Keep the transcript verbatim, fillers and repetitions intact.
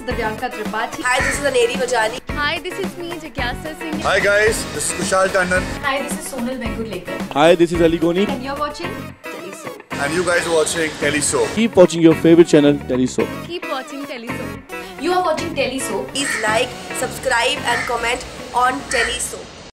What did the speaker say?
Divyanka Tripathi. Hi, this is Aneri Vajani. Hi, this is me, Jigyasa Singh. Hi guys, this is Kushal Tandon. Hi, this is Sonal Mengurlekar. Hi, this is Ali Goni. And you're watching Telesoap. And you guys are watching Telesoap. Keep watching your favorite channel, Telesoap. Keep watching Telesoap. You are watching Telesoap. Please like, subscribe and comment on Telesoap.